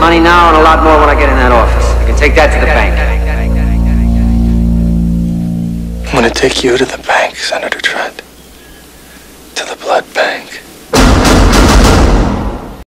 Money now and a lot more when I get in that office. I can take that to the bank. I'm gonna take you to the bank, Senator Trent.